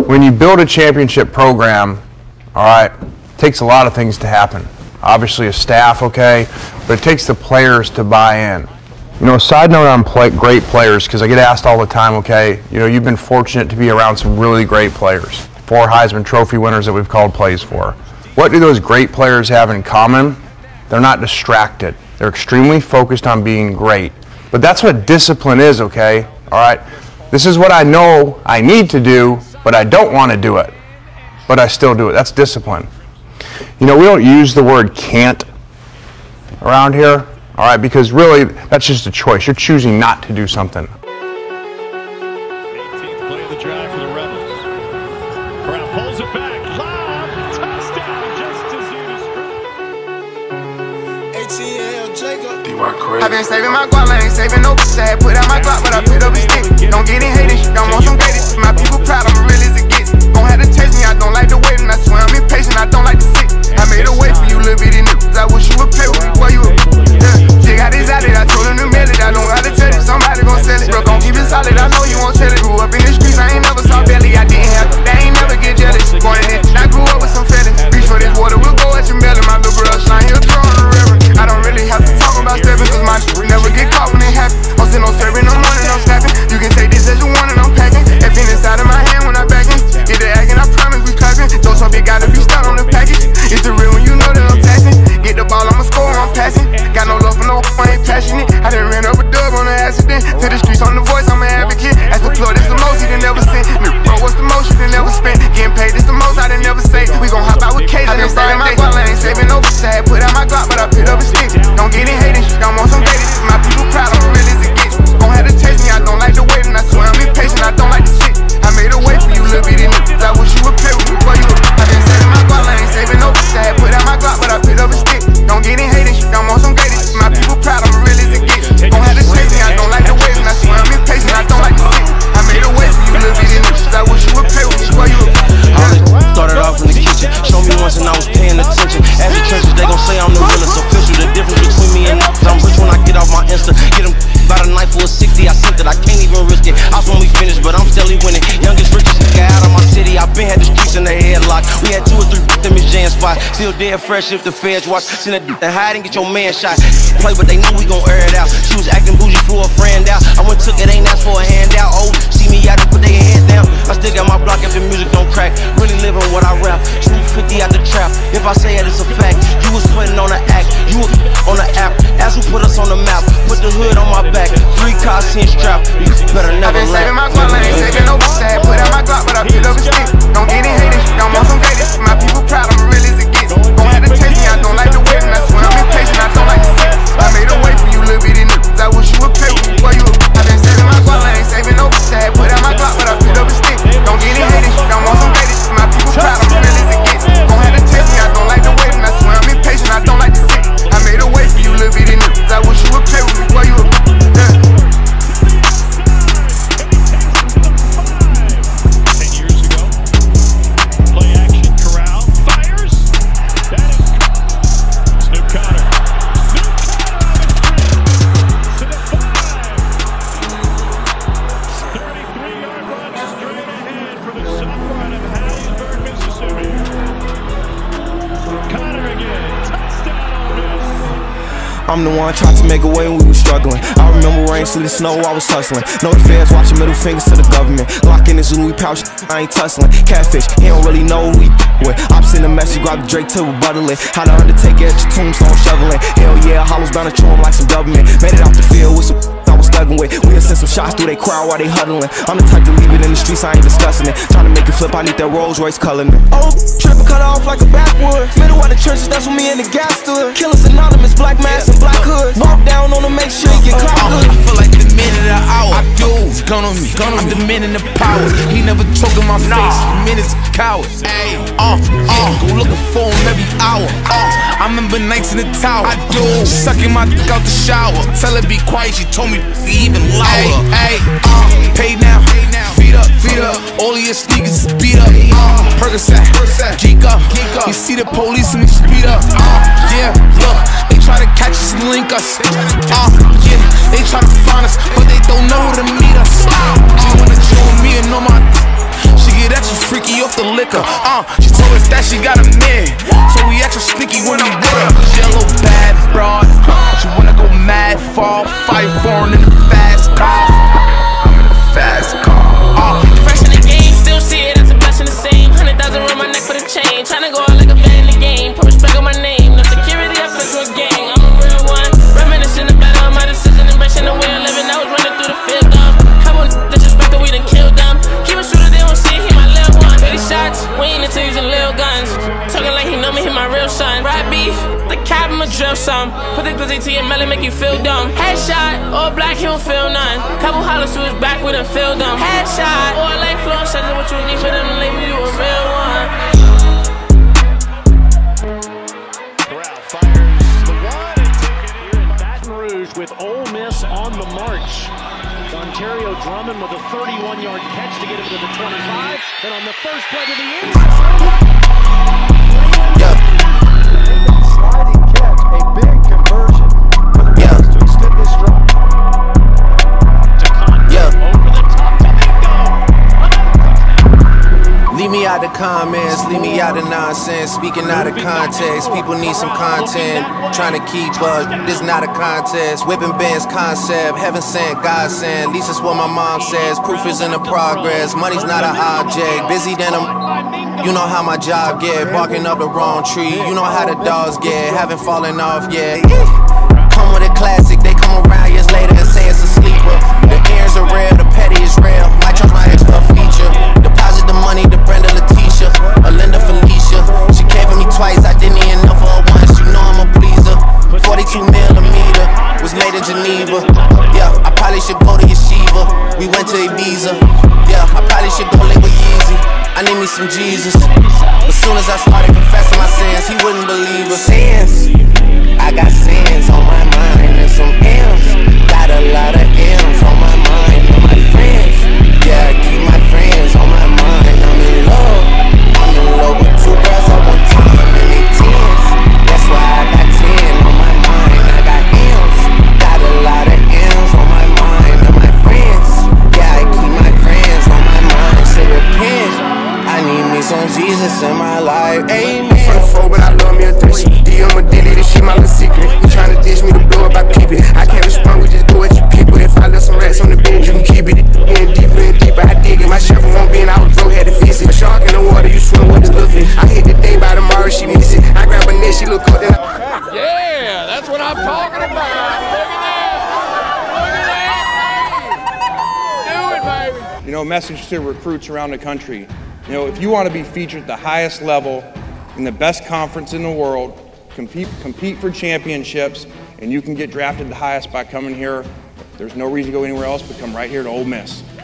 When you build a championship program, all right, it takes a lot of things to happen. Obviously a staff, okay, but it takes the players to buy in. You know, a side note on great players, because I get asked all the time, okay, you know, you've been fortunate to be around some really great players. 4 Heisman Trophy winners that we've called plays for. What do those great players have in common? They're not distracted. They're extremely focused on being great. But that's what discipline is, okay? All right? This is what I know I need to do, but I don't want to do it. But I still do it. That's discipline. You know, we don't use the word can't around here, all right? Because really, that's just a choice. You're choosing not to do something. 18th play of the drive for the Rebels. Brown pulls it back. Lob. Touchdown. Just as you described. I've been saving my guap, I ain't saving no bitch. I had put out my Glock, but I put up a stick. Don't get in hating, don't want some greatest. My people proud, I'm real as it gets. Gon' have to taste me, I don't like the waiting. I swear I'm impatient, I don't like to sit. I made a way for you, little bitty niggas. I wish you would play with me, boy, you Jay got his out it, I told him to mail it. I don't gotta tell it, somebody gon' sell it. Bro, gon' keep it solid, I know you won't tell it. Grew up in the streets, I ain't never saw belly. I didn't have, they ain't never get jealous. Going in, I grew up with some feelings. Reach for this water, we'll go at your melon. My little bro shine, he'll throw on the river. I don't really have to talk about stepping, cause my never get caught when it happens. I'm still no serving, no money, no snapping. You can take this as you want and I'm packing. F in inside of my hand when I backing. Get the acting, I promise we clapping. Though some big gotta be stuck on the package. It's the real when you know that I'm taxing. Get the ball, I'ma score, I'm passing. Got no love for no, I ain't passionate. I done ran up a dub on an accident. To the streets on the voice, I'm an advocate. As the plug, this the most he done never seen. Bro, what's the most you done never spent? Getting paid, this the most I done never say. We gon' hop out with K's. I been saving my guap, I ain't saving no bitch. I had put out my Glock, but I put up a stick. Don't get in hating, don't want some greatest. My people proud, I'm real as it gets. Gon' have to taste me, I don't like the waiting. I swear I'm impatient, I don't like to sit. I made a way for you, little bitty niggas. I wish you would play with me, boy, you I been saving my guap, I ain't saving no bitch. I had put out my Glock, but I put up a stick. Don't get in hating, don't want some greatest. My people proud, I'm real as it gets. Gon' have to taste me, I don't like the waiting. I swear I'm impatient, I don't like to sit. I made a way for you, little bitty niggas. I wish you would play with me, boy, you Started off in the kitchen, show me once and I was paying attention. As the trenches, they gon' say I'm the realest official. The difference between me and I'm rich when I get off my Insta. Get them about a knife for a 60, I sent it, I can't even risk it. I was when we finished, but I'm steadily winning. Youngest, richest guy out of my city, I been had the streets in the headlock. We had 2 or 3 them in jam spots. Still dead fresh if the feds watch. Send that and hide and get your man shot. Play, but they know we gon' air it out. She was acting bougie, flew a friend out. I went took it, ain't asked for a handout. Oh, see me out and put their head down. I still got my block if the music don't crack. Really living what I rap. 250 out the trap. If I say it, it's a fact. You was putting on the act. You was on the app. As who put us on the map. Put the hood on my back. 3 cars, 10 strap. You better never I been saving my guap, I ain't saving no bitch. I had put out my Glock, but I put up a stick. Don't get in hating, don't want some greatest. My people proud, I'm real as it gets. Gon' have to taste me, I don't like the waiting. I swear I'm impatient, I don't like to sit. I made a way for you, little bitty niggas. I wish you would play with me, boy, you I been saving my guap, I ain't saving no bitch. I had put out my Glock, but I put up a stick. Don't get in hating, don't want some greatest. My people proud, I'm real as it gets. Gon' have to taste me, I don't like the waiting. I swear I'm impatient, I don't like to sit. I made a way for you, little bitty niggas. I wish you would play with me, boy, you I'm the one trying to make a way when we was struggling. I remember rain, sleet, and snow, I was hustling. Know the feds watching, middle fingers to the government. Lock in this Louis pouch, I ain't tussling. Catfish, he don't really know who he with. I'm sending a message, grab the Drake to rebuttal it. How to undertake at your tombstone shoveling. Hell yeah, hollows bound to chew him like some government. Made it out the field with some I was thugging with. We'll send some shots through they crowd while they huddling. I'm the type to leave it in the streets, I ain't discussing it. Trying to make it flip, I need that Rolls Royce coloring. Oh, trippin', cut off like a backwood. Middle of the trenches, that's when me and the gas stood. Killers anonymous, black mask and black hood. Walk down on them, make sure you get clout good. I feel like the man of the hour. I do, gun on me. I'm the man in the power. He never choking my face. The man is a coward. Ay, go looking for him every hour. I remember nights in the tower. I do, sucking my dick out the shower. Tell her be quiet, she told me be even louder. Ay, pay now, feet up. All of your sneakers is beat up. Percocet, geek up. You see the police and we speed up. Yeah, look, they try to catch us and link us. Yeah, they try to find us, but they don't know who to meet us. She wanna join me and know my. She get extra freaky she off the liquor. She told us that she got a man, so we extra sneaky when I'm with her. Yellow bad broad, she wanna go mad, fall, fight foreign in the fast car. I'm in the fast car. Fresh in the game, still see it as a blessing the same. 100,000 around my neck for the chain, tryna go out like a fan in the game. Put respect on my name, no security, I fit to a gang. I'm a real one, reminiscing the better of my decision, embracing the way I'm living. I was running through the field, couple disrespect that we done killed them. Keep it shooter, they don't see it, he my little one. 30 shots, we ain't into using little guns. Talking like he know me, he my real son. Rap beef, the cap, I'ma drill some. Put the glizzy to your melon, make you feel dumb. Headshot, all black, he don't feel none. Couple hollers to his back, we done feel dumb. Headshot, all like flow, shots is what you need for them to label you a real one. Corral fires the one and taken here in Baton Rouge with Ole Miss on the march. Ontario Drummond with a 31-yard catch to get him to the 25, and on the first play to the end zone. Sliding catch, a big conversion for the Rams to extend this drive. Over the top to Mingo. Leave me out the comments, leave me out the nonsense. Speaking out of context, people need some content. Trying to keep up, this not a contest. Whipping bands concept, heaven sent, God sent. At least that's what my mom says. Proof is in the progress, money's not an object. Busy than I'm, you know how my job get. Barking up the wrong tree, you know how the dogs get. Haven't fallen off yet. Come with a classic, they come around years later and say it's a sleeper. The ears are real, the petty is real. Might charge my ex for a feature. Deposit the money to Brenda Letitia, or Linda Felicia. She came for me twice, I didn't even know for her once. You know I'm a pleaser. 42 millimeter was made in Geneva. Yeah, I probably should go to Yeshiva. We went to Ibiza. Yeah, I probably should go live with Yeezy. I need me some Jesus. As soon as I started confessing my sins, he wouldn't believe us. Sins, I got sins on my mind and some M's. Got a lot of M's on my mind and my friends. Yeah, I keep my friends on my mind. I'm in love. I'm in love with two girls at one time and they tens. That's why I got 10 on my mind. I got M's. Got a lot of M's on my mind and my friends. Yeah, I keep my friends on my mind. Should repent. I need me some Jesus in my life. Amen. I'm from the 4, but I love me a 3. DM a dilly, this shit my little secret. You tryna dish me to blow up, I keep it. I can't respond, we just do what you pick with. If I left some rats on the bench, you can keep it. In deeper and deeper, I dig it. My shovel won't be in, I was broke, had to fix it. A shark in the water, you swim with the little fish. I hit the day by tomorrow, she miss it. I grab a net, she look up, then I... Yeah, that's what I'm talking about. Look at that. Do it, baby. You know, a message to recruits around the country. You know, if you want to be featured at the highest level in the best conference in the world, compete for championships, and you can get drafted the highest by coming here. There's no reason to go anywhere else but come right here to Ole Miss.